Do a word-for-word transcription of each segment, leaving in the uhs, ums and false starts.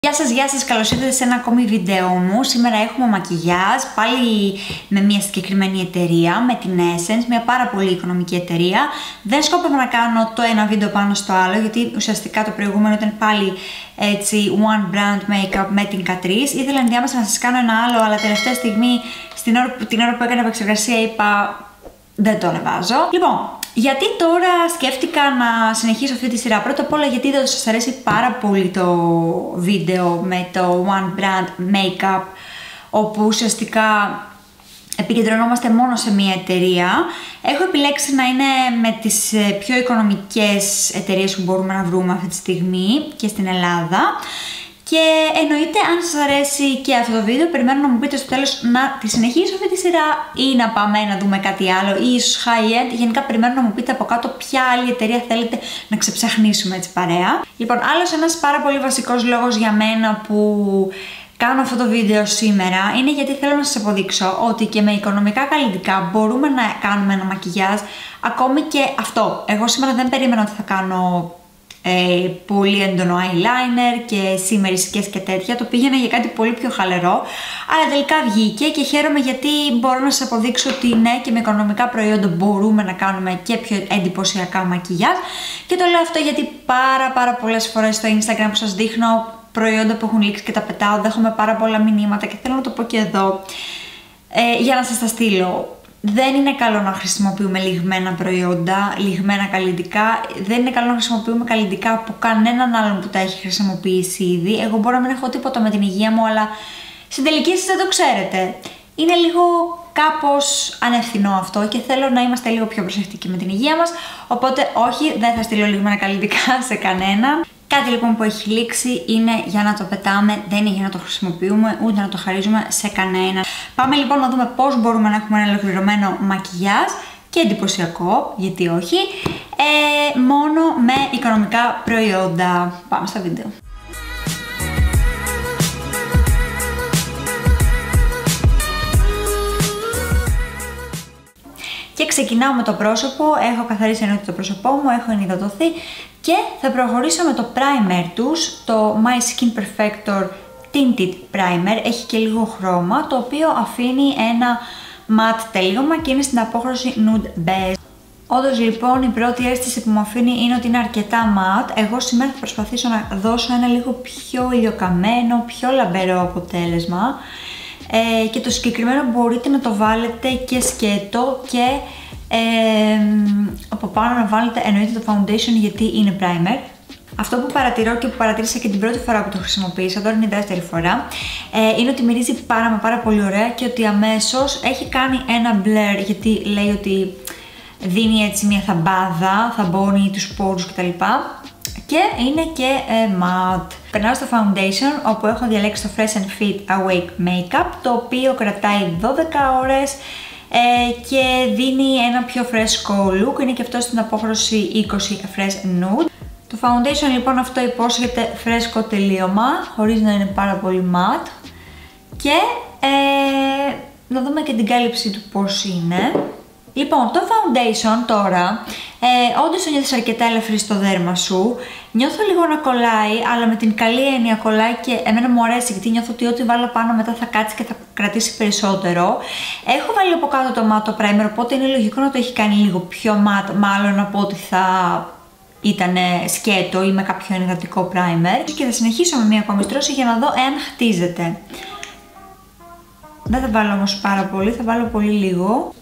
Γεια σας, γεια σας, καλώς ήρθατε σε ένα ακόμη βίντεο μου. Σήμερα έχουμε μακιγιάζ, πάλι με μια συγκεκριμένη εταιρεία, με την Essence, μια πάρα πολύ οικονομική εταιρεία. Δεν σκόπευα να κάνω το ένα βίντεο πάνω στο άλλο, γιατί ουσιαστικά το προηγούμενο ήταν πάλι έτσι one brand makeup με την Catrice. Ήθελα ενδιάμεσα να σας κάνω ένα άλλο, αλλά τελευταία στιγμή, στην ώρα, την ώρα που έκανα επεξεργασία, είπα δεν το ανεβάζω. Λοιπόν, γιατί τώρα σκέφτηκα να συνεχίσω αυτή τη σειρά? Πρώτα απ' όλα γιατί δεν σας αρέσει πάρα πολύ το βίντεο με το One Brand Makeup, όπου ουσιαστικά επικεντρωνόμαστε μόνο σε μία εταιρεία. Έχω επιλέξει να είναι με τις πιο οικονομικές εταιρείες που μπορούμε να βρούμε αυτή τη στιγμή και στην Ελλάδα. Και εννοείται, αν σας αρέσει και αυτό το βίντεο, περιμένω να μου πείτε στο τέλος να τη συνεχίσω αυτή τη σειρά ή να πάμε να δούμε κάτι άλλο ή ίσως high-end. Γενικά περιμένω να μου πείτε από κάτω ποια άλλη εταιρεία θέλετε να ξεψαχνίσουμε έτσι παρέα. Λοιπόν, άλλος ένας πάρα πολύ βασικός λόγος για μένα που κάνω αυτό το βίντεο σήμερα είναι γιατί θέλω να σας αποδείξω ότι και με οικονομικά καλλιτικά μπορούμε να κάνουμε ένα μακιγιάζ, ακόμη και αυτό. Εγώ σήμερα δεν περίμενα ότι θα κάνω Ε, πολύ έντονο eyeliner και σημερισκές και τέτοια, το πήγαινα για κάτι πολύ πιο χαλαρό, αλλά τελικά βγήκε και χαίρομαι γιατί μπορώ να σας αποδείξω ότι ναι, και με οικονομικά προϊόντα μπορούμε να κάνουμε και πιο εντυπωσιακά μακιγιάζ. Και το λέω αυτό γιατί πάρα πάρα πολλές φορές στο Instagram που σας δείχνω προϊόντα που έχουν λήξει και τα πετάω, δέχομαι πάρα πολλά μηνύματα και θέλω να το πω και εδώ ε, για να σας τα στείλω. Δεν είναι καλό να χρησιμοποιούμε λιγμένα προϊόντα, λιγμένα καλλιτικά. Δεν είναι καλό να χρησιμοποιούμε καλλιτικά από κανέναν άλλον που τα έχει χρησιμοποιήσει ήδη. Εγώ μπορώ να μην έχω τίποτα με την υγεία μου, αλλά στην τελική εσείς δεν το ξέρετε. Είναι λίγο κάπως ανευθυνό αυτό και θέλω να είμαστε λίγο πιο προσεκτικοί με την υγεία μας. Οπότε όχι, δεν θα στείλω λιγμένα καλλιτικά σε κανένα. Κάτι λοιπόν που έχει λήξει είναι για να το πετάμε, δεν είναι για να το χρησιμοποιούμε ούτε να το χαρίζουμε σε κανένα. Πάμε λοιπόν να δούμε πώς μπορούμε να έχουμε ένα ολοκληρωμένο μακιγιάζ και εντυπωσιακό, γιατί όχι, ε, μόνο με οικονομικά προϊόντα. Πάμε στο βίντεο. Και ξεκινάω με το πρόσωπο, έχω καθαρίσει εννοείται το πρόσωπό μου, έχω ενυδατωθεί και θα προχωρήσω με το primer τους, το My Skin Perfector Tinted Primer. Έχει και λίγο χρώμα, το οποίο αφήνει ένα matte τελείωμα και είναι στην απόχρωση Nude Beige. Όντως λοιπόν η πρώτη αίσθηση που μου αφήνει είναι ότι είναι αρκετά matte. Εγώ σήμερα θα προσπαθήσω να δώσω ένα λίγο πιο ηλιοκαμένο, πιο λαμπερό αποτέλεσμα. Ε, και το συγκεκριμένο μπορείτε να το βάλετε και σκέτο και ε, από πάνω να βάλετε εννοείται το foundation γιατί είναι primer. Αυτό που παρατηρώ και που παρατήρησα και την πρώτη φορά που το χρησιμοποίησα, τώρα είναι η δεύτερη φορά, ε, είναι ότι μυρίζει πάρα μα πάρα πολύ ωραία και ότι αμέσως έχει κάνει ένα blur, γιατί λέει ότι δίνει έτσι μια θαμπάδα, θαμπώνει τους πόρους κτλ. Και είναι και ε, matte. Περνάω στο foundation, όπου έχω διαλέξει το Fresh and Fit Awake Makeup, το οποίο κρατάει δώδεκα ώρες ε, και δίνει ένα πιο φρέσκο look. Είναι και αυτό στην απόχρωση είκοσι Fresh Nude. Το foundation λοιπόν αυτό υπόσχεται φρέσκο τελείωμα, χωρίς να είναι πάρα πολύ matte. Και ε, να δούμε και την κάλυψή του πώς είναι. Λοιπόν, το foundation τώρα, ε, όντως το νιώθεις αρκετά ελαφρύ στο δέρμα σου. Νιώθω λίγο να κολλάει, αλλά με την καλή έννοια κολλάει και εμένα μου αρέσει γιατί νιώθω ότι ό,τι βάλω πάνω μετά θα κάτσει και θα κρατήσει περισσότερο. Έχω βάλει από κάτω το matte primer, οπότε είναι λογικό να το έχει κάνει λίγο πιο matte, μάλλον από ότι θα ήταν σκέτο ή με κάποιο ενυδατικό primer. Και θα συνεχίσω με μία ακόμη στρώση για να δω εάν χτίζεται. Δεν θα βάλω όμως πάρα πολύ, θα βάλω πολύ λίγο.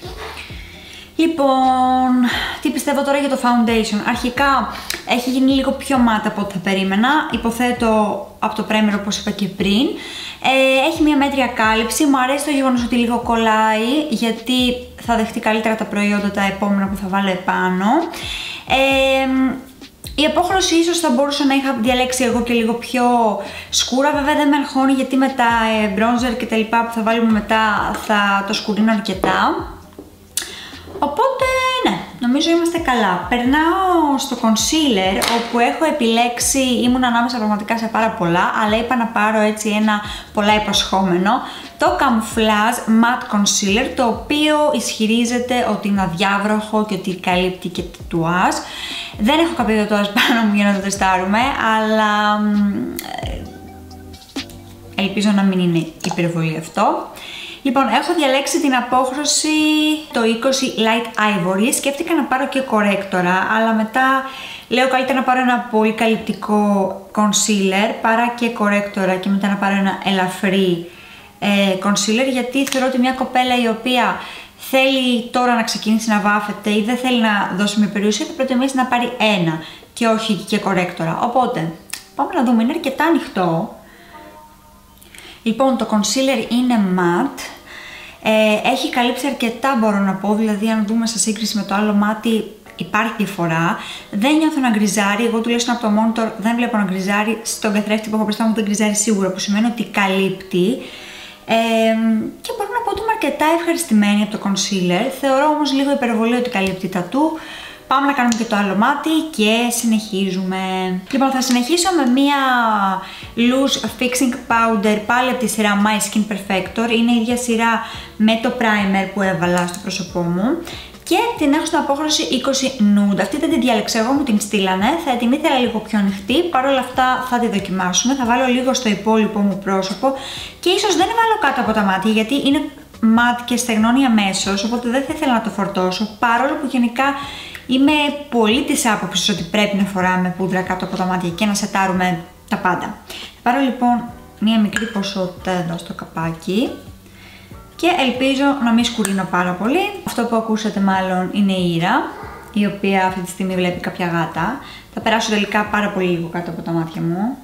Λοιπόν, τι πιστεύω τώρα για το foundation? Αρχικά έχει γίνει λίγο πιο matte από ό,τι θα περίμενα, υποθέτω από το primer όπως είπα και πριν. Ε, έχει μια μέτρια κάλυψη, μου αρέσει το γεγονός ότι λίγο κολλάει, γιατί θα δεχτεί καλύτερα τα προϊόντα τα επόμενα που θα βάλω επάνω. Ε, η απόχρωση ίσως θα μπορούσα να είχα διαλέξει εγώ και λίγο πιο σκούρα, βέβαια δεν με αγχώνει γιατί με τα ε, bronzer και τα λοιπά που θα βάλουμε μετά θα το σκουρίνω αρκετά. Οπότε, ναι, νομίζω είμαστε καλά. Περνάω στο concealer, όπου έχω επιλέξει, ήμουν ανάμεσα πραγματικά σε πάρα πολλά, αλλά είπα να πάρω έτσι ένα πολλά υποσχόμενο, το Camouflage Matte Concealer, το οποίο ισχυρίζεται ότι είναι αδιάβροχο και ότι καλύπτει και τατουάζ. Δεν έχω κάποιο τατουάζ πάνω μου για να το τεστάρουμε, αλλά ελπίζω να μην είναι υπερβολή αυτό. Λοιπόν, έχω διαλέξει την απόχρωση το είκοσι Light Ivory. Σκέφτηκα να πάρω και κορέκτορα, αλλά μετά λέω καλύτερα να πάρω ένα πολύ καλυπτικό concealer παρά και κορέκτορα και μετά να πάρω ένα ελαφρύ ε, concealer, γιατί θεωρώ ότι μια κοπέλα η οποία θέλει τώρα να ξεκινήσει να βάφεται ή δεν θέλει να δώσει μια περιουσία θα προτιμήσει να πάρει ένα και όχι και κορέκτορα. Οπότε, πάμε να δούμε, είναι αρκετά ανοιχτό. Λοιπόν, το concealer είναι matte, ε, έχει καλύψει αρκετά μπορώ να πω, δηλαδή αν δούμε σε σύγκριση με το άλλο μάτι υπάρχει διαφορά. Δεν νιώθω να γκριζάρει, εγώ τουλάχιστον από το monitor δεν βλέπω να γκριζάρει, στον καθρέφτη που έχω μπροστά μου δεν γκριζάρει σίγουρα, που σημαίνει ότι καλύπτει. Ε, και μπορώ να πω ότι είμαι αρκετά ευχαριστημένη από το concealer, θεωρώ όμως λίγο υπερβολή ότι καλύπτει τα του. Πάμε να κάνουμε και το άλλο μάτι και συνεχίζουμε. Λοιπόν, θα συνεχίσω με μία Loose Fixing Powder πάλι από τη σειρά My Skin Perfector. Είναι η ίδια σειρά με το primer που έβαλα στο πρόσωπό μου. Και την έχω στην απόχρωση είκοσι Nude. Αυτή δεν την διάλεξα εγώ, μου την στείλανε. Θα την ήθελα λίγο πιο ανοιχτή. Παρ' όλα αυτά θα τη δοκιμάσουμε. Θα βάλω λίγο στο υπόλοιπο μου πρόσωπο. Και ίσως δεν βάλω κάτω από τα μάτια γιατί είναι ματ και στεγνώνει αμέσως. Οπότε δεν θα ήθελα να το φορτώσω. Παρόλο που γενικά είμαι πολύ της άποψης ότι πρέπει να φοράμε πούδρα κάτω από τα μάτια και να σετάρουμε τα πάντα. Θα πάρω λοιπόν μία μικρή ποσότητα εδώ στο καπάκι και ελπίζω να μην σκουρίνω πάρα πολύ. Αυτό που ακούσατε μάλλον είναι η Ήρα, η οποία αυτή τη στιγμή βλέπει κάποια γάτα. Θα περάσω τελικά πάρα πολύ λίγο κάτω από τα μάτια μου.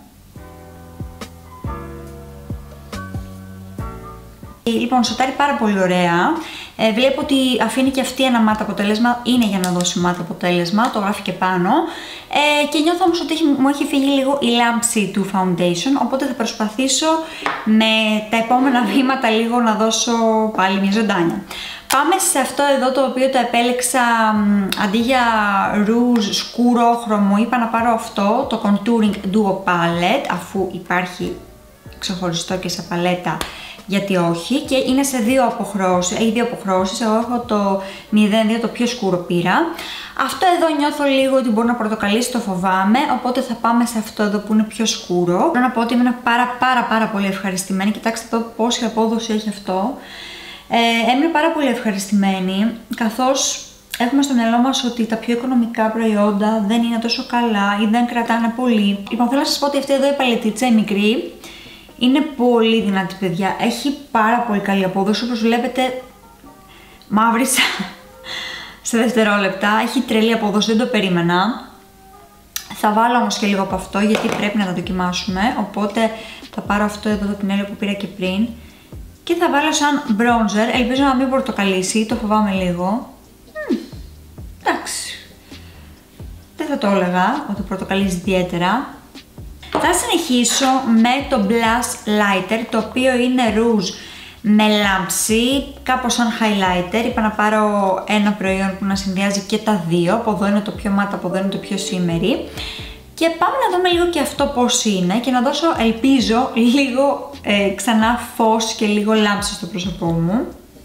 Λοιπόν, σοτάρει πάρα πολύ ωραία. Ε, βλέπω ότι αφήνει και αυτή ένα μάτ αποτέλεσμα, είναι για να δώσει μάτ αποτέλεσμα, το γράφει και πάνω. Ε, και νιώθω όμως ότι έχει, μου έχει φύγει λίγο η λάμψη του foundation, οπότε θα προσπαθήσω με τα επόμενα βήματα λίγο να δώσω πάλι μια ζωντάνια. Πάμε σε αυτό εδώ το οποίο το επέλεξα αντί για rouge σκουρόχρωμο, είπα να πάρω αυτό, το Contouring Duo Palette, αφού υπάρχει ξεχωριστό και σε παλέτα. Γιατί όχι, και είναι σε δύο αποχρώσεις, έχει δύο αποχρώσεις, εγώ έχω το μηδέν δύο, το πιο σκούρο πήρα. Αυτό εδώ νιώθω λίγο ότι μπορεί να πορτοκαλίσει, το φοβάμαι, οπότε θα πάμε σε αυτό εδώ που είναι πιο σκούρο. Πρέπει να πω ότι είμαι πάρα πάρα πάρα πολύ ευχαριστημένη, κοιτάξτε εδώ πόση απόδοση έχει αυτό. Ε, έμεινα πάρα πολύ ευχαριστημένη, καθώς έχουμε στο μυαλό μας ότι τα πιο οικονομικά προϊόντα δεν είναι τόσο καλά ή δεν κρατάνε πολύ. Λοιπόν, θέλω να σας πω ότι αυτή εδώ η παλετίτσα, η μικρή, είναι πολύ δυνατή, παιδιά. Έχει πάρα πολύ καλή απόδοση. Όπως βλέπετε, μαύρισα σε δευτερόλεπτα. Έχει τρελή απόδοση, δεν το περίμενα. Θα βάλω όμως και λίγο από αυτό, γιατί πρέπει να τα δοκιμάσουμε. Οπότε θα πάρω αυτό εδώ το πινέλο που πήρα και πριν και θα βάλω σαν bronzer. Ελπίζω να μην πορτοκαλίσει, το φοβάμαι λίγο. Μ, εντάξει. Δεν θα το έλεγα ότι πορτοκαλίζει ιδιαίτερα. Θα συνεχίσω με το Blush Lighter, το οποίο είναι rouge με λάμψη, κάπως σαν highlighter. Είπα να πάρω ένα προϊόν που να συνδυάζει και τα δύο, από εδώ είναι το πιο matte, από εδώ είναι το πιο shimmery. Και πάμε να δούμε λίγο και αυτό πώς είναι και να δώσω, ελπίζω, λίγο ε, ξανά φως και λίγο λάμψη στο πρόσωπό μου.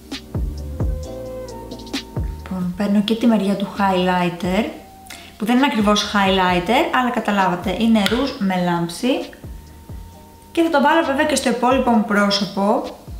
Λοιπόν, παίρνω και τη μεριά του highlighter, που δεν είναι ακριβώς highlighter, αλλά καταλάβατε, είναι ρούζ με λάμψη. Και θα το βάλω βέβαια και στο υπόλοιπο μου πρόσωπο.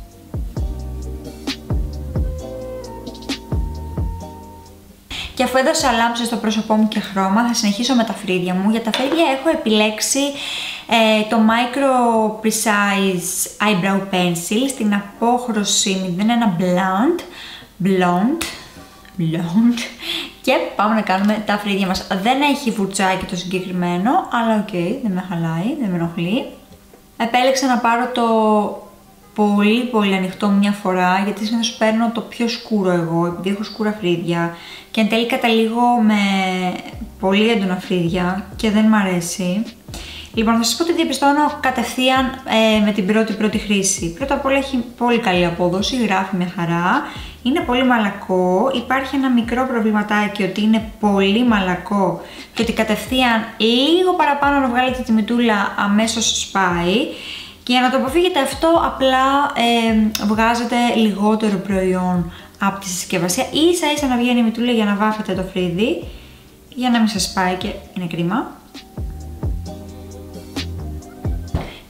Και αφού έδωσα λάμψη στο πρόσωπό μου και χρώμα, θα συνεχίσω με τα φρύδια μου. Για τα φρύδια έχω επιλέξει ε, το Micro Precise Eyebrow Pencil στην απόχρωση μηδέν ένα Blonde. Blonde. Blonde. Και πάμε να κάνουμε τα φρύδια μας. Δεν έχει φουρτσάκι το συγκεκριμένο, αλλά οκ, okay, δεν με χαλάει, δεν με ενοχλεί. Επέλεξα να πάρω το πολύ πολύ ανοιχτό μια φορά, γιατί συνήθως παίρνω το πιο σκούρο εγώ, επειδή έχω σκούρα φρύδια. Και εν τέλει καταλήγω με πολύ έντονα φρύδια και δεν μ' αρέσει. Λοιπόν, θα σας πω ότι διαπιστώνω κατευθείαν ε, με την πρώτη πρώτη χρήση. Πρώτα απ' όλα έχει πολύ καλή απόδοση, γράφει μια χαρά. Είναι πολύ μαλακό, υπάρχει ένα μικρό προβληματάκι ότι είναι πολύ μαλακό και ότι κατευθείαν λίγο παραπάνω να βγάλετε τη μυτούλα αμέσως σπάει. Και για να το αποφύγετε αυτό, απλά ε, βγάζετε λιγότερο προϊόν από τη συσκευασία. Ίσα ίσα να βγαίνει η μυτούλα για να βάφετε το φρύδι, για να μην σας σπάει και είναι κρίμα.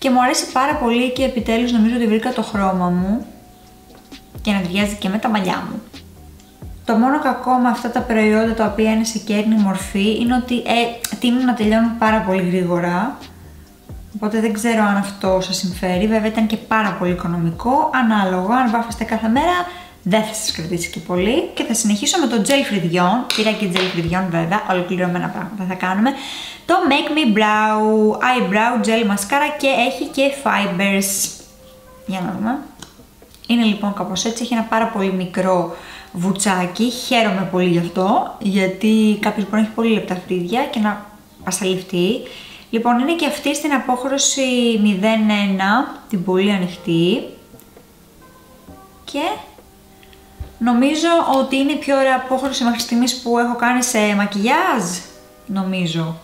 και μου αρέσει πάρα πολύ και επιτέλους νομίζω ότι βρήκα το χρώμα μου και να ταιριάζει και με τα μαλλιά μου. Το μόνο κακό με αυτά τα προϊόντα τα οποία είναι σε κέρνη μορφή είναι ότι ε, τείνουν να τελειώνουν πάρα πολύ γρήγορα. Οπότε δεν ξέρω αν αυτό σας συμφέρει. Βέβαια ήταν και πάρα πολύ οικονομικό. Ανάλογα, αν βάφεστε κάθε μέρα δεν θα σας κρατήσει και πολύ. Και θα συνεχίσω με το gel φρυδιών. Πήρα και gel φρυδιών βέβαια, ολοκληρωμένα πράγματα θα κάνουμε. Το Make Me Brow Eyebrow Gel Mascara και έχει και fibers. Για να δούμε. Είναι λοιπόν κάπως έτσι, έχει ένα πάρα πολύ μικρό βουτσάκι. Χαίρομαι πολύ γι' αυτό, γιατί κάποιος μπορεί να έχει πολύ λεπτά φρύδια και να πασαλιφτεί. Λοιπόν, είναι και αυτή στην απόχρωση μηδέν ένα, την πολύ ανοιχτή. Και νομίζω ότι είναι η πιο ωραία απόχρωση μέχρι στιγμής που έχω κάνει σε μακιγιάζ, νομίζω.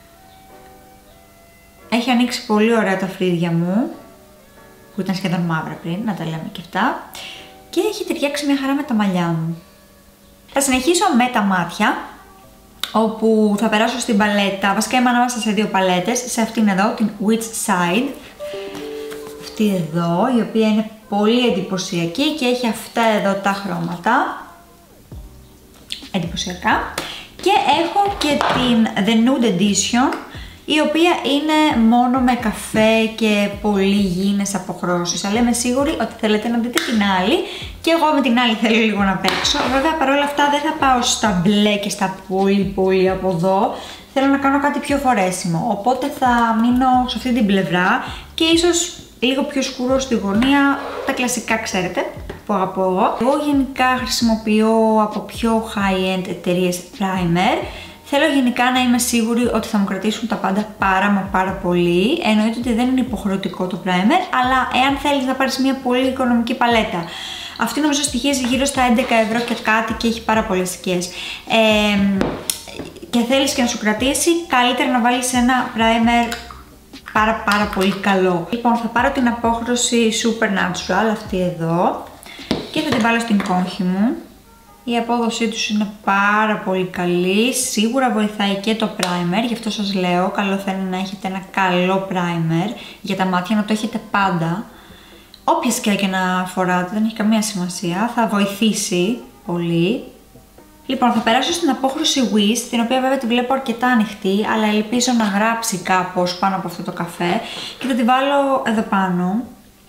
Έχει ανοίξει πολύ ωραία τα φρύδια μου, που ήταν σχεδόν μαύρα πριν, να τα λέμε και αυτά. Και έχει ταιριάξει μια χαρά με τα μαλλιά μου. Θα συνεχίσω με τα μάτια, όπου θα περάσω στην παλέτα, βασικά είμαι ανάμεσα σε δύο παλέτες, σε αυτήν εδώ, την Which Side. Αυτή εδώ, η οποία είναι πολύ εντυπωσιακή και έχει αυτά εδώ τα χρώματα. Εντυπωσιακά. Και έχω και την The Nude Edition, η οποία είναι μόνο με καφέ και πολύ γήινες αποχρώσεις. Αλλά είμαι σίγουρη ότι θέλετε να δείτε την άλλη και εγώ με την άλλη θέλω λίγο να παίξω. Βέβαια παρόλα αυτά δεν θα πάω στα μπλε και στα πολύ πολύ από εδώ. Θέλω να κάνω κάτι πιο φορέσιμο, οπότε θα μείνω σε αυτή την πλευρά και ίσως λίγο πιο σκούρο στη γωνία, τα κλασικά ξέρετε που αγαπώ εγώ. Εγώ γενικά χρησιμοποιώ από πιο high-end εταιρείες primer. Θέλω γενικά να είμαι σίγουρη ότι θα μου κρατήσουν τα πάντα πάρα μα πάρα πολύ. Εννοείται ότι δεν είναι υποχρεωτικό το primer, αλλά εάν θέλεις να πάρεις μια πολύ οικονομική παλέτα. Αυτή νομίζω στοιχίζει γύρω στα έντεκα ευρώ και κάτι και έχει πάρα πολλές οικίες. Ε, και θέλεις και να σου κρατήσει, καλύτερα να βάλεις ένα primer πάρα πάρα πολύ καλό. Λοιπόν, θα πάρω την απόχρωση Supernatural, αυτή εδώ, και θα την βάλω στην κόγχη μου. Η απόδοσή τους είναι πάρα πολύ καλή, σίγουρα βοηθάει και το primer, γι' αυτό σας λέω, καλό θα είναι να έχετε ένα καλό primer για τα μάτια, να το έχετε πάντα. Όποια σκιά και να φοράτε, δεν έχει καμία σημασία, θα βοηθήσει πολύ. Λοιπόν, θα περάσω στην απόχρωση Wish, την οποία βέβαια την βλέπω αρκετά ανοιχτή, αλλά ελπίζω να γράψει κάπως πάνω από αυτό το καφέ και θα τη βάλω εδώ πάνω.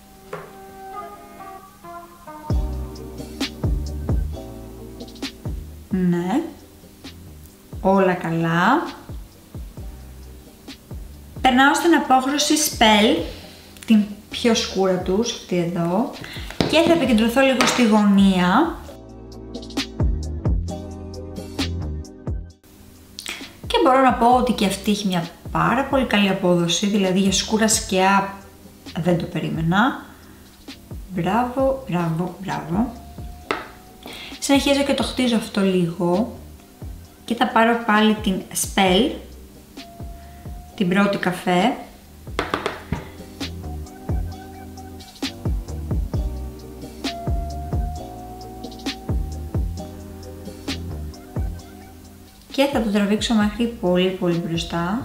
Ναι, όλα καλά. Περνάω στην απόχρωση Spell, την πιο σκούρα τους, αυτή εδώ, και θα επικεντρωθώ λίγο στη γωνία. Και μπορώ να πω ότι και αυτή έχει μια πάρα πολύ καλή απόδοση, δηλαδή για σκούρα σκιά δεν το περίμενα. Μπράβο, μπράβο, μπράβο. Συνεχίζω και το χτίζω αυτό λίγο και θα πάρω πάλι την Spell, την πρώτη καφέ. Και θα το τραβήξω μέχρι πολύ πολύ μπροστά.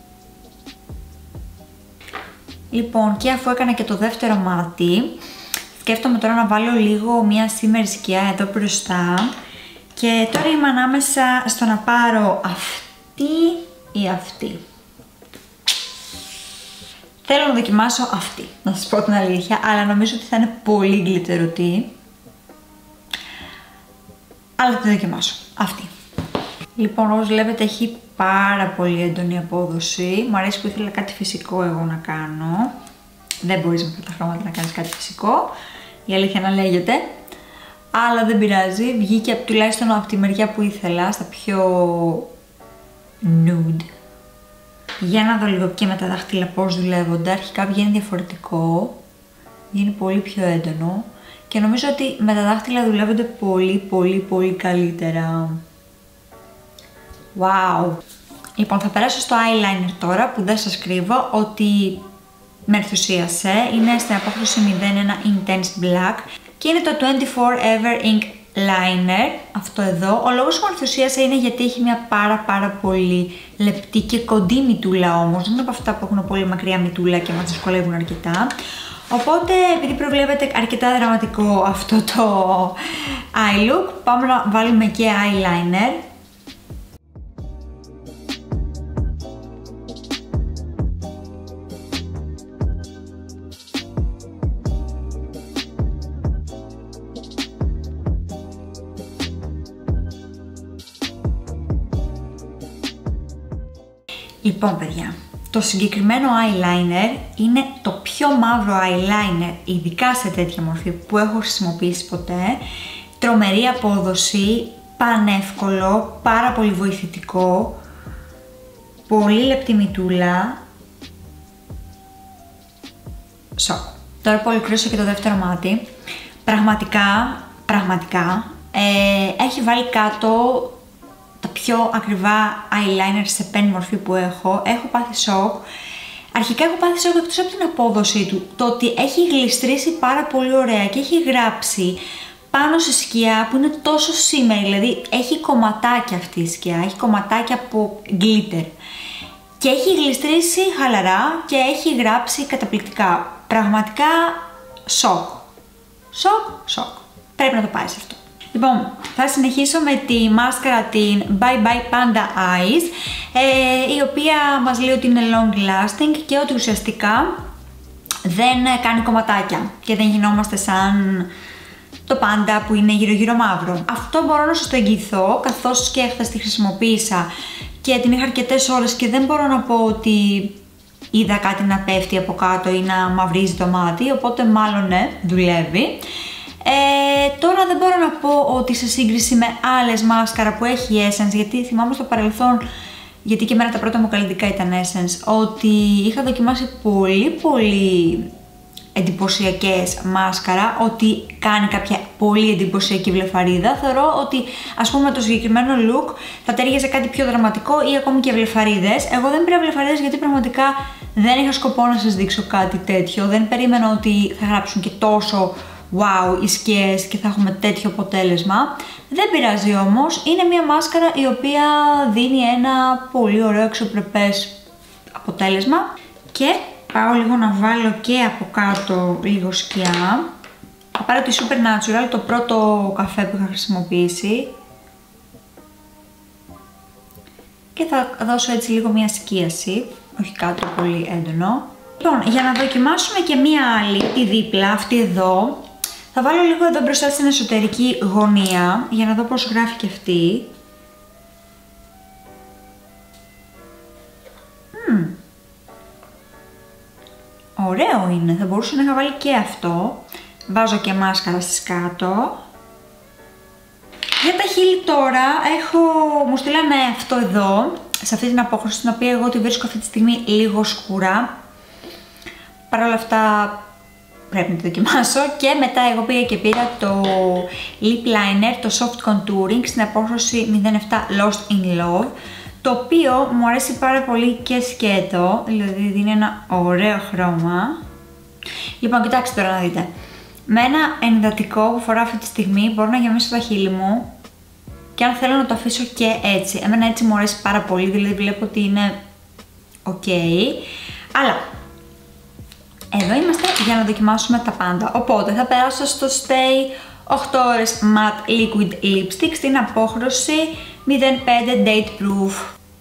Λοιπόν, και αφού έκανα και το δεύτερο μάτι, σκέφτομαι τώρα να βάλω λίγο μία shimmer σκιά εδώ μπροστά. Και τώρα είμαι ανάμεσα στο να πάρω αυτή ή αυτή. Θέλω να δοκιμάσω αυτή, να σας πω την αλήθεια, αλλά νομίζω ότι θα είναι πολύ γλιτερωτή. Αλλά θα τη δοκιμάσω. Αυτή. Λοιπόν, όπως βλέπετε έχει πάρα πολύ έντονη απόδοση. Μου αρέσει που ήθελα κάτι φυσικό εγώ να κάνω. Δεν μπορείς με αυτά τα χρώματα να κάνεις κάτι φυσικό, η αλήθεια να λέγεται. Αλλά δεν πειράζει, βγήκε τουλάχιστον από τη μεριά που ήθελα, στα πιο nude. Για να δω λίγο και με τα δάχτυλα πώς δουλεύονται. Αρχικά βγαίνει διαφορετικό, βγαίνει πολύ πιο έντονο και νομίζω ότι με τα δάχτυλα δουλεύονται πολύ πολύ πολύ καλύτερα. Wow! Λοιπόν, θα περάσω στο eyeliner τώρα, που δεν σας κρύβω ότι με ενθουσίασε. Είναι στην απόχρωση μηδέν ένα Intense Black και είναι το twenty-four Ever Ink liner, αυτό εδώ. Ο λόγος που αρθουσίασα είναι γιατί έχει μια πάρα πάρα πολύ λεπτή και κοντή μυτούλα όμως. Δεν είναι από αυτά που έχουν πολύ μακριά μυτούλα και μας δυσκολεύουν αρκετά. Οπότε, επειδή προβλέπετε αρκετά δραματικό αυτό το eye look, πάμε να βάλουμε και eyeliner. Λοιπόν παιδιά, το συγκεκριμένο eyeliner είναι το πιο μαύρο eyeliner, ειδικά σε τέτοια μορφή, που έχω χρησιμοποιήσει ποτέ. Τρομερή απόδοση, πανεύκολο, πάρα πολύ βοηθητικό, πολύ λεπτή μυτούλα. Σοκ. Τώρα που ολοκλήρωσα και το δεύτερο μάτι, πραγματικά, πραγματικά, ε, έχει βάλει κάτω τα πιο ακριβά eyeliner σε pen μορφή που έχω. Έχω πάθει σοκ. Αρχικά έχω πάθει σοκ εκτός από την απόδοσή του, το ότι έχει γλιστρήσει πάρα πολύ ωραία και έχει γράψει πάνω σε σκιά που είναι τόσο σήμερα, δηλαδή έχει κομματάκια αυτή η σκιά, έχει κομματάκια από glitter και έχει γλιστρήσει χαλαρά και έχει γράψει καταπληκτικά. Πραγματικά σοκ. Σοκ, σοκ. Πρέπει να το πάρεις αυτό. Λοιπόν, θα συνεχίσω με τη μάσκαρα την Bye Bye Panda Eyes, ε, η οποία μας λέει ότι είναι long lasting και ότι ουσιαστικά δεν κάνει κομματάκια και δεν γινόμαστε σαν το πάντα που είναι γύρω γύρω μαύρο. Αυτό μπορώ να σας το εγγυηθώ, καθώς και χθες τη χρησιμοποίησα και την είχα αρκετές ώρες και δεν μπορώ να πω ότι είδα κάτι να πέφτει από κάτω ή να μαυρίζει το μάτι, οπότε μάλλον ναι, δουλεύει. Ε, τώρα δεν μπορώ να πω ότι σε σύγκριση με άλλες μάσκαρα που έχει η Essence, γιατί θυμάμαι στο παρελθόν, γιατί και εμένα τα πρώτα μου καλλιτικά ήταν Essence, ότι είχα δοκιμάσει πολύ πολύ εντυπωσιακές μάσκαρα, ότι κάνει κάποια πολύ εντυπωσιακή βλεφαρίδα. Θεωρώ ότι ας πούμε το συγκεκριμένο look θα τέριαζε κάτι πιο δραματικό ή ακόμη και βλεφαρίδες. Εγώ δεν πήρα βλεφαρίδες γιατί πραγματικά δεν είχα σκοπό να σας δείξω κάτι τέτοιο. Δεν περίμενα ότι θα γράψουν και τόσο wow οι σκιές και θα έχουμε τέτοιο αποτέλεσμα. Δεν πειράζει όμως, είναι μια μάσκαρα η οποία δίνει ένα πολύ ωραίο αξιοπρεπές αποτέλεσμα. Και πάω λίγο να βάλω και από κάτω λίγο σκιά. Θα πάρω τη Supernatural, το πρώτο καφέ που είχα χρησιμοποιήσει, και θα δώσω έτσι λίγο μια σκίαση, όχι κάτι πολύ έντονο. Λοιπόν, για να δοκιμάσουμε και μία άλλη, τη δίπλα, αυτή εδώ, θα βάλω λίγο εδώ μπροστά στην εσωτερική γωνία, για να δω πώς γράφει και αυτή. Mm. Ωραίο είναι, θα μπορούσα να είχα βάλει και αυτό. Βάζω και μάσκαρα στις κάτω. Για τα χείλη τώρα, έχω, μου στείλανε αυτό εδώ, σε αυτή την απόχρωση, την οποία εγώ τη βρίσκω αυτή τη στιγμή λίγο σκούρα. Παρ' όλα αυτά πρέπει να το δοκιμάσω. Και μετά εγώ πήγα και πήρα το lip liner, το soft contouring, στην απόχρωση μηδέν επτά Lost in Love, το οποίο μου αρέσει πάρα πολύ και σκέτο, δηλαδή δίνει ένα ωραίο χρώμα. Λοιπόν, κοιτάξτε τώρα να δείτε. Με ένα ενυδατικό που φοράω αυτή τη στιγμή μπορώ να γεμίσω τα χείλη μου και αν θέλω να το αφήσω και έτσι. Εμένα έτσι μου αρέσει πάρα πολύ, δηλαδή βλέπω ότι είναι ok. Αλλά εδώ είμαστε για να δοκιμάσουμε τα πάντα. Οπότε θα περάσω στο Stay οκτώ ώρες Matte Liquid Lipstick στην απόχρωση μηδέν πέντε Date Proof.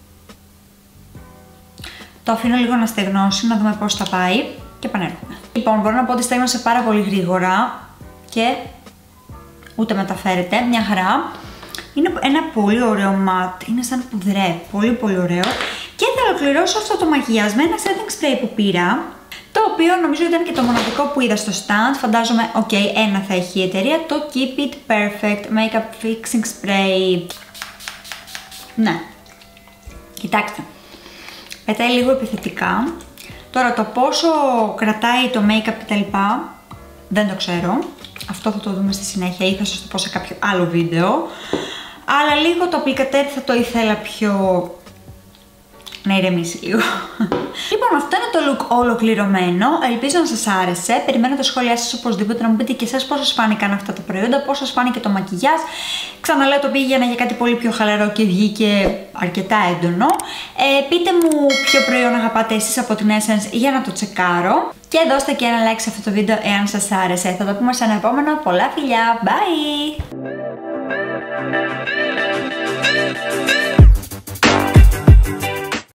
Το αφήνω λίγο να στεγνώσει, να δούμε πώς θα πάει και επανέρχομαι. Λοιπόν, μπορώ να πω ότι στέγνωσε πάρα πολύ γρήγορα και ούτε μεταφέρεται, μια χαρά. Είναι ένα πολύ ωραίο matte, είναι σαν πουδρέ, πολύ πολύ ωραίο. Και θα ολοκληρώσω αυτό το μαγιάζ με ένα setting spray που πήρα, το οποίο νομίζω ήταν και το μοναδικό που είδα στο stand. Φαντάζομαι, ok, ένα θα έχει η εταιρεία, το Keep It Perfect Makeup Fixing Spray. Ναι, κοιτάξτε, πετάει λίγο επιθετικά. Τώρα το πόσο κρατάει το make-up κτλ. Δεν το ξέρω. Αυτό θα το δούμε στη συνέχεια ή θα σας το πω σε κάποιο άλλο βίντεο. Αλλά λίγο το applicateur θα το ήθελα πιο να ηρεμήσει λίγο. Λοιπόν, αυτό είναι το look ολοκληρωμένο. Ελπίζω να σας άρεσε. Περιμένω τα σχόλιά σας οπωσδήποτε, να μου πείτε και εσάς πώς σας φάνηκαν αυτά τα προϊόντα, πώς σας φάνηκε το μακιγιάζ. Ξαναλέω, το πήγαινα για κάτι πολύ πιο χαλαρό και βγήκε αρκετά έντονο. Ε, πείτε μου ποιο προϊόν αγαπάτε εσείς από την Essence για να το τσεκάρω. Και δώστε και ένα like σε αυτό το βίντεο εάν σας άρεσε. Θα το πούμε σε ένα επόμενο. Πολλά φιλιά. Bye!